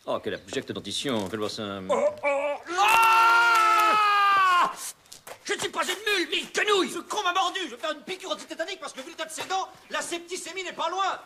Oh, quelle abjecte dentition. Fais-le voir ça. Je ne suis pas une mule, mille quenouilles! Ce con m'a mordu! Je vais faire une piqûre antitétanique parce que vu le tas de ses dents, la septicémie n'est pas loin!